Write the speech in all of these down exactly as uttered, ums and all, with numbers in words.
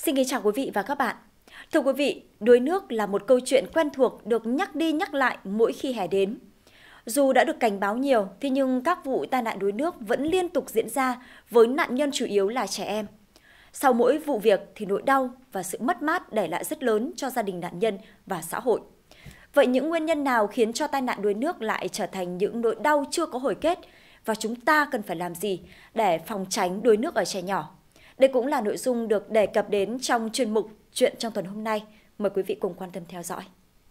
Xin kính chào quý vị và các bạn. Thưa quý vị, đuối nước là một câu chuyện quen thuộc được nhắc đi nhắc lại mỗi khi hè đến. Dù đã được cảnh báo nhiều, thế nhưng các vụ tai nạn đuối nước vẫn liên tục diễn ra với nạn nhân chủ yếu là trẻ em. Sau mỗi vụ việc thì nỗi đau và sự mất mát để lại rất lớn cho gia đình nạn nhân và xã hội. Vậy những nguyên nhân nào khiến cho tai nạn đuối nước lại trở thành những nỗi đau chưa có hồi kết và chúng ta cần phải làm gì để phòng tránh đuối nước ở trẻ nhỏ? Đây cũng là nội dung được đề cập đến trong chuyên mục Chuyện trong tuần hôm nay. Mời quý vị cùng quan tâm theo dõi.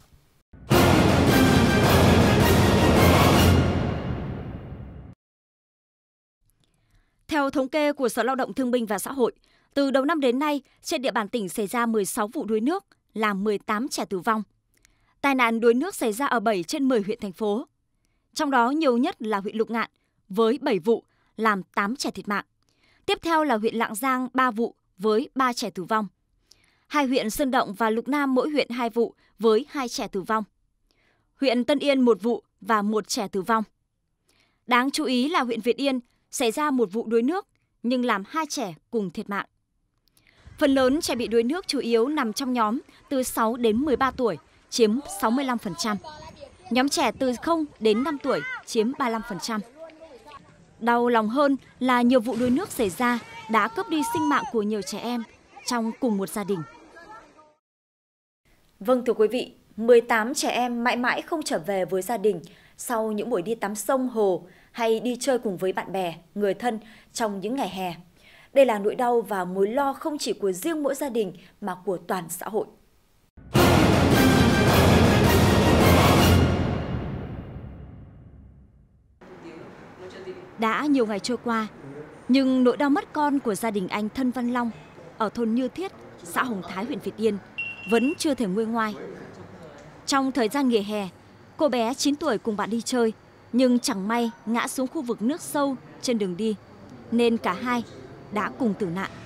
Theo thống kê của Sở Lao động Thương binh và Xã hội, từ đầu năm đến nay, trên địa bàn tỉnh xảy ra mười sáu vụ đuối nước, làm mười tám trẻ tử vong. Tai nạn đuối nước xảy ra ở bảy trên mười huyện thành phố. Trong đó nhiều nhất là huyện Lục Ngạn với bảy vụ, làm tám trẻ thiệt mạng. Tiếp theo là huyện Lạng Giang ba vụ với ba trẻ tử vong. Hai huyện Sơn Động và Lục Nam mỗi huyện hai vụ với hai trẻ tử vong. Huyện Tân Yên một vụ và một trẻ tử vong. Đáng chú ý là huyện Việt Yên xảy ra một vụ đuối nước nhưng làm hai trẻ cùng thiệt mạng. Phần lớn trẻ bị đuối nước chủ yếu nằm trong nhóm từ sáu đến mười ba tuổi, chiếm sáu mươi lăm phần trăm. Nhóm trẻ từ không đến năm tuổi chiếm ba mươi lăm phần trăm. Đau lòng hơn là nhiều vụ đuối nước xảy ra đã cướp đi sinh mạng của nhiều trẻ em trong cùng một gia đình. Vâng thưa quý vị, mười tám trẻ em mãi mãi không trở về với gia đình sau những buổi đi tắm sông, hồ hay đi chơi cùng với bạn bè, người thân trong những ngày hè. Đây là nỗi đau và mối lo không chỉ của riêng mỗi gia đình mà của toàn xã hội. Đã nhiều ngày trôi qua, nhưng nỗi đau mất con của gia đình anh Thân Văn Long ở thôn Như Thiết, xã Hồng Thái, huyện Việt Yên vẫn chưa thể nguôi ngoai. Trong thời gian nghỉ hè, cô bé chín tuổi cùng bạn đi chơi, nhưng chẳng may ngã xuống khu vực nước sâu trên đường đi, nên cả hai đã cùng tử nạn.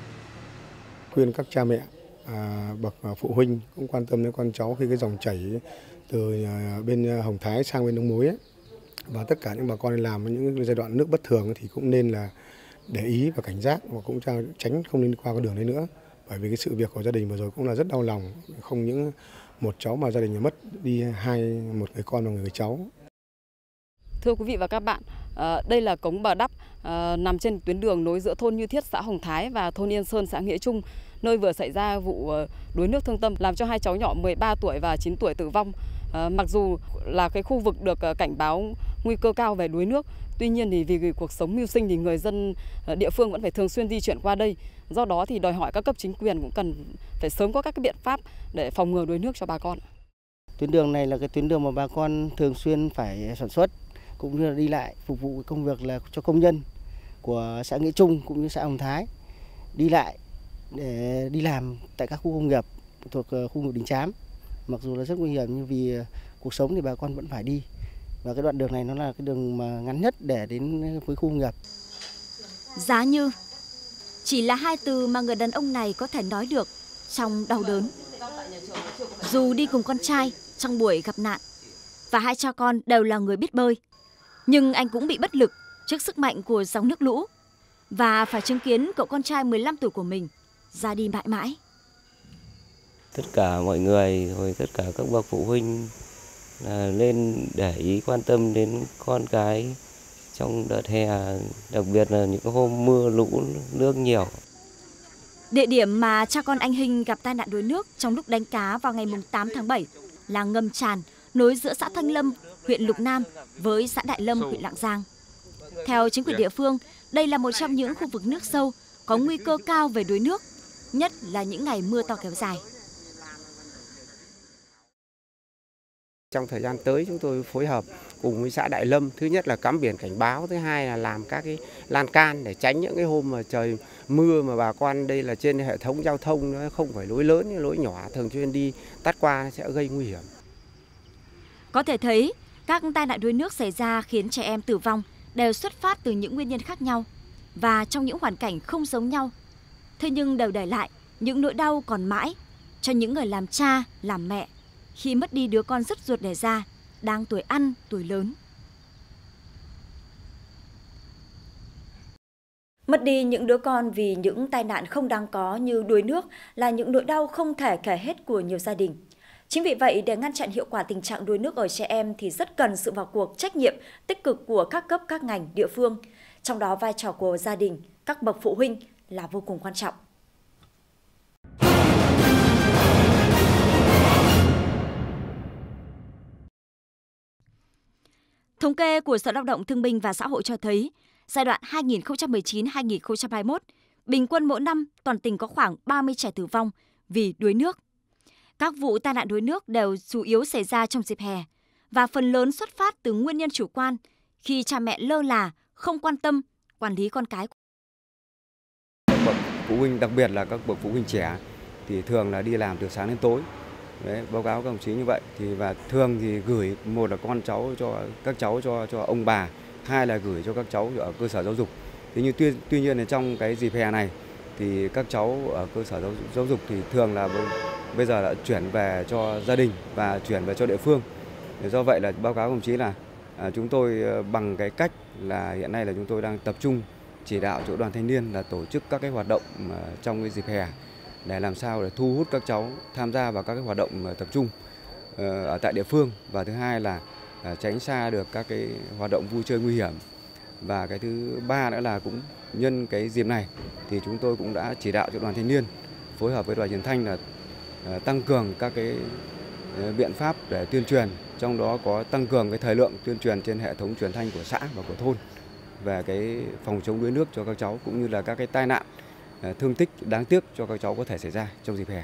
Khuyên các cha mẹ, à, bậc phụ huynh cũng quan tâm đến con cháu khi cái dòng chảy từ bên Hồng Thái sang bên Đông Mối ấy. Và tất cả những bà con đi làm những giai đoạn nước bất thường thì cũng nên là để ý và cảnh giác và cũng tránh không nên qua cái đường đấy nữa. Bởi vì cái sự việc của gia đình vừa rồi cũng là rất đau lòng, không những một cháu mà gia đình mất đi hai một người con và người cháu. Thưa quý vị và các bạn, đây là cống Bờ Đắp nằm trên tuyến đường nối giữa thôn Như Thiết, xã Hồng Thái và thôn Yên Sơn, xã Nghĩa Trung, nơi vừa xảy ra vụ đuối nước thương tâm làm cho hai cháu nhỏ mười ba tuổi và chín tuổi tử vong. Mặc dù là cái khu vực được cảnh báo nguy cơ cao về đuối nước, tuy nhiên thì vì cuộc sống mưu sinh thì người dân địa phương vẫn phải thường xuyên di chuyển qua đây. Do đó thì đòi hỏi các cấp chính quyền cũng cần phải sớm có các cái biện pháp để phòng ngừa đuối nước cho bà con. Tuyến đường này là cái tuyến đường mà bà con thường xuyên phải sản xuất cũng như là đi lại phục vụ công việc là cho công nhân của xã Nghĩa Trung cũng như xã Hồng Thái đi lại để đi làm tại các khu công nghiệp thuộc khu công nghiệp Đình Chám. Mặc dù là rất nguy hiểm nhưng vì cuộc sống thì bà con vẫn phải đi. Và cái đoạn đường này nó là cái đường mà ngắn nhất để đến với khu công nghiệp. Giá như chỉ là hai từ mà người đàn ông này có thể nói được trong đau đớn. Dù đi cùng con trai trong buổi gặp nạn và hai cha con đều là người biết bơi, nhưng anh cũng bị bất lực trước sức mạnh của dòng nước lũ và phải chứng kiến cậu con trai mười lăm tuổi của mình ra đi mãi mãi. Tất cả mọi người, rồi tất cả các bậc phụ huynh là nên để ý quan tâm đến con cái trong đợt hè, đặc biệt là những hôm mưa lũ nước nhiều. Địa điểm mà cha con anh Hình gặp tai nạn đuối nước trong lúc đánh cá vào ngày tám tháng bảy là ngầm tràn nối giữa xã Thanh Lâm, huyện Lục Nam với xã Đại Lâm, huyện Lạng Giang. Theo chính quyền địa phương, đây là một trong những khu vực nước sâu có nguy cơ cao về đuối nước, nhất là những ngày mưa to kéo dài. Trong thời gian tới chúng tôi phối hợp cùng với xã Đại Lâm, thứ nhất là cắm biển cảnh báo, thứ hai là làm các cái lan can để tránh những cái hôm mà trời mưa mà bà con đây là trên hệ thống giao thông nó không phải lối lớn như lối nhỏ thường xuyên đi tắt qua sẽ gây nguy hiểm. Có thể thấy các tai nạn đuối nước xảy ra khiến trẻ em tử vong đều xuất phát từ những nguyên nhân khác nhau và trong những hoàn cảnh không giống nhau. Thế nhưng đều để lại những nỗi đau còn mãi cho những người làm cha, làm mẹ khi mất đi đứa con rất ruột đẻ ra, đang tuổi ăn, tuổi lớn. Mất đi những đứa con vì những tai nạn không đáng có như đuối nước là những nỗi đau không thể kể hết của nhiều gia đình. Chính vì vậy, để ngăn chặn hiệu quả tình trạng đuối nước ở trẻ em thì rất cần sự vào cuộc trách nhiệm tích cực của các cấp, các ngành, địa phương. Trong đó, vai trò của gia đình, các bậc phụ huynh là vô cùng quan trọng. Thống kê của Sở Lao động Thương binh và Xã hội cho thấy, giai đoạn hai nghìn không trăm mười chín đến hai nghìn không trăm hai mươi mốt, bình quân mỗi năm toàn tỉnh có khoảng ba mươi trẻ tử vong vì đuối nước. Các vụ tai nạn đuối nước đều chủ yếu xảy ra trong dịp hè và phần lớn xuất phát từ nguyên nhân chủ quan khi cha mẹ lơ là, không quan tâm, quản lý con cái. Các bậc phụ huynh, đặc biệt là các bậc phụ huynh trẻ thì thường là đi làm từ sáng đến tối. Đấy, báo cáo các đồng chí như vậy thì và thường thì gửi một là con cháu cho các cháu cho cho ông bà, hai là gửi cho các cháu ở cơ sở giáo dục. Thế nhưng tuy tuy nhiên là trong cái dịp hè này thì các cháu ở cơ sở giáo, giáo dục thì thường là bây giờ đã chuyển về cho gia đình và chuyển về cho địa phương. Do vậy là báo cáo các đồng chí là à, chúng tôi bằng cái cách là hiện nay là chúng tôi đang tập trung chỉ đạo chỗ đoàn thanh niên là tổ chức các cái hoạt động trong cái dịp hè để làm sao để thu hút các cháu tham gia vào các cái hoạt động tập trung ở tại địa phương, và thứ hai là tránh xa được các cái hoạt động vui chơi nguy hiểm. Và cái thứ ba nữa là cũng nhân cái dịp này thì chúng tôi cũng đã chỉ đạo cho đoàn thanh niên phối hợp với đoàn truyền thanh là tăng cường các cái biện pháp để tuyên truyền, trong đó có tăng cường cái thời lượng tuyên truyền trên hệ thống truyền thanh của xã và của thôn về cái phòng chống đuối nước cho các cháu, cũng như là các cái tai nạn thương tích đáng tiếc cho các cháu có thể xảy ra trong dịp hè.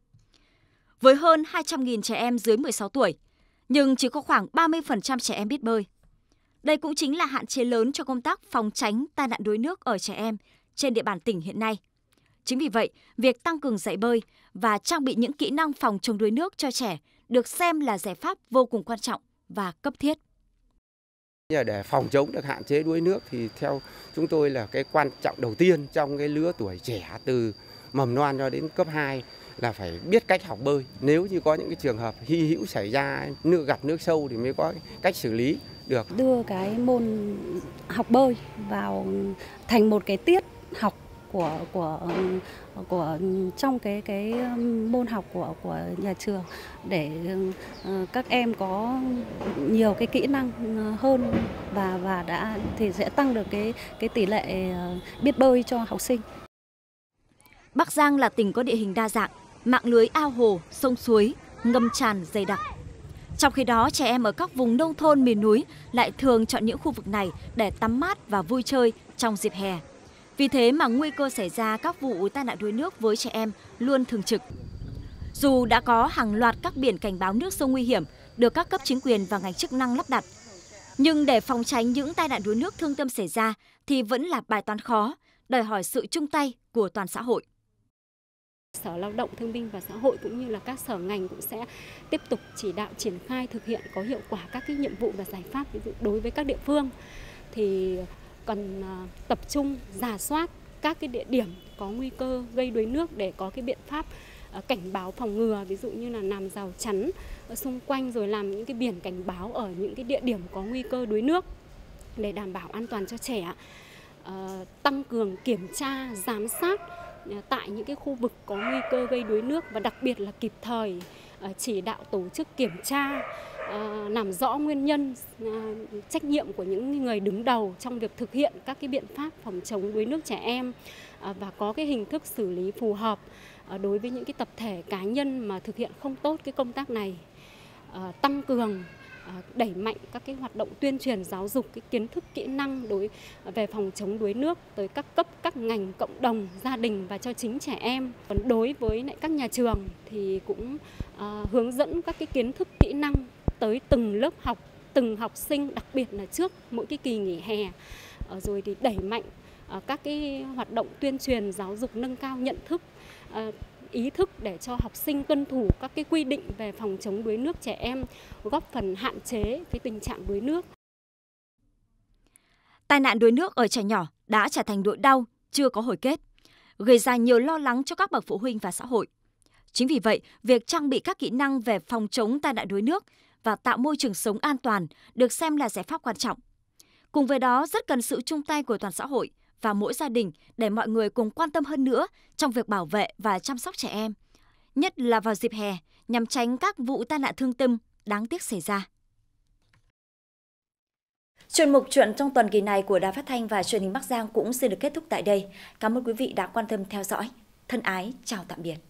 Với hơn hai trăm nghìn trẻ em dưới mười sáu tuổi, nhưng chỉ có khoảng ba mươi phần trăm trẻ em biết bơi. Đây cũng chính là hạn chế lớn cho công tác phòng tránh tai nạn đuối nước ở trẻ em trên địa bàn tỉnh hiện nay. Chính vì vậy, việc tăng cường dạy bơi và trang bị những kỹ năng phòng chống đuối nước cho trẻ được xem là giải pháp vô cùng quan trọng và cấp thiết. Để phòng chống được hạn chế đuối nước thì theo chúng tôi là cái quan trọng đầu tiên trong cái lứa tuổi trẻ từ mầm non cho đến cấp hai là phải biết cách học bơi. Nếu như có những cái trường hợp hy hữu xảy ra nước gặp nước sâu thì mới có cách xử lý được. Đưa cái môn học bơi vào thành một cái tiết học của của của trong cái cái môn học của của nhà trường để các em có nhiều cái kỹ năng hơn và và đã thì sẽ tăng được cái cái tỷ lệ biết bơi cho học sinh. Bắc Giang là tỉnh có địa hình đa dạng, mạng lưới ao hồ, sông suối, ngầm tràn dày đặc. Trong khi đó, trẻ em ở các vùng nông thôn miền núi lại thường chọn những khu vực này để tắm mát và vui chơi trong dịp hè. Vì thế mà nguy cơ xảy ra các vụ tai nạn đuối nước với trẻ em luôn thường trực. Dù đã có hàng loạt các biển cảnh báo nước sông nguy hiểm được các cấp chính quyền và ngành chức năng lắp đặt, nhưng để phòng tránh những tai nạn đuối nước thương tâm xảy ra thì vẫn là bài toán khó, đòi hỏi sự chung tay của toàn xã hội. Sở Lao động Thương binh và Xã hội cũng như là các sở ngành cũng sẽ tiếp tục chỉ đạo triển khai thực hiện có hiệu quả các cái nhiệm vụ và giải pháp. Ví dụ đối với các địa phương thì cần tập trung rà soát các cái địa điểm có nguy cơ gây đuối nước để có cái biện pháp cảnh báo phòng ngừa, ví dụ như là làm rào chắn ở xung quanh, rồi làm những cái biển cảnh báo ở những cái địa điểm có nguy cơ đuối nước để đảm bảo an toàn cho trẻ. À, tăng cường kiểm tra, giám sát tại những cái khu vực có nguy cơ gây đuối nước và đặc biệt là kịp thời uh, chỉ đạo tổ chức kiểm tra, uh, làm rõ nguyên nhân, uh, trách nhiệm của những người đứng đầu trong việc thực hiện các cái biện pháp phòng chống đuối nước trẻ em uh, và có cái hình thức xử lý phù hợp uh, đối với những cái tập thể cá nhân mà thực hiện không tốt cái công tác này. Uh, tăng cường đẩy mạnh các cái hoạt động tuyên truyền giáo dục cái kiến thức kỹ năng đối về phòng chống đuối nước tới các cấp, các ngành, cộng đồng, gia đình và cho chính trẻ em. Còn đối với lại các nhà trường thì cũng uh, hướng dẫn các cái kiến thức kỹ năng tới từng lớp học, từng học sinh, đặc biệt là trước mỗi cái kỳ nghỉ hè. Uh, rồi thì đẩy mạnh uh, các cái hoạt động tuyên truyền giáo dục nâng cao nhận thức, uh, ý thức để cho học sinh tuân thủ các cái quy định về phòng chống đuối nước trẻ em, góp phần hạn chế cái tình trạng đuối nước. Tai nạn đuối nước ở trẻ nhỏ đã trở thành nỗi đau chưa có hồi kết, gây ra nhiều lo lắng cho các bậc phụ huynh và xã hội. Chính vì vậy, việc trang bị các kỹ năng về phòng chống tai nạn đuối nước và tạo môi trường sống an toàn được xem là giải pháp quan trọng. Cùng với đó, rất cần sự chung tay của toàn xã hội vào mỗi gia đình để mọi người cùng quan tâm hơn nữa trong việc bảo vệ và chăm sóc trẻ em, nhất là vào dịp hè nhằm tránh các vụ tai nạn thương tâm đáng tiếc xảy ra. Chuyên mục Chuyện trong tuần kỳ này của Đài Phát thanh và Truyền hình Bắc Giang cũng xin được kết thúc tại đây. Cảm ơn quý vị đã quan tâm theo dõi. Thân ái, chào tạm biệt.